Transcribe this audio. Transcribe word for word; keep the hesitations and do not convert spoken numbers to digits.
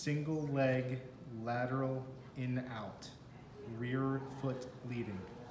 single leg lateral in out, rear foot leading.